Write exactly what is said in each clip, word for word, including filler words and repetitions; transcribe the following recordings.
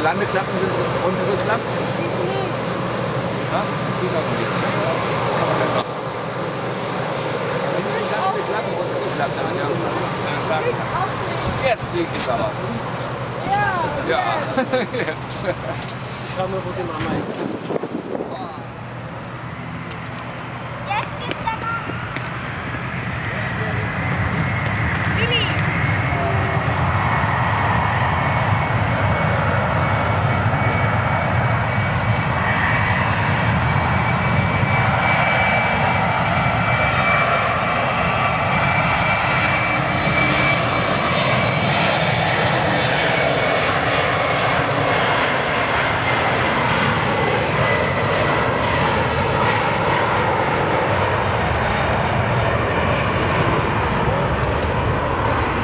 Landeklappen sind runtergeklappt. Ja, die noch nicht. Aber dann noch. Die ganzen Klappen runtergeklappt haben, ja. Jetzt fliegt es aber. Ja. Ja, jetzt. Schau mal, wo die Mama ist. Jetzt geht's da raus. Willi.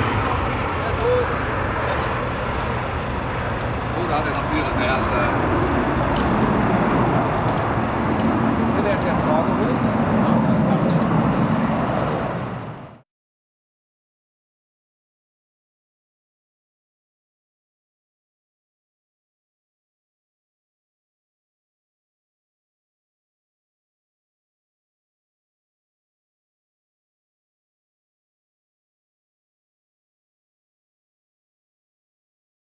Da hat er noch viele.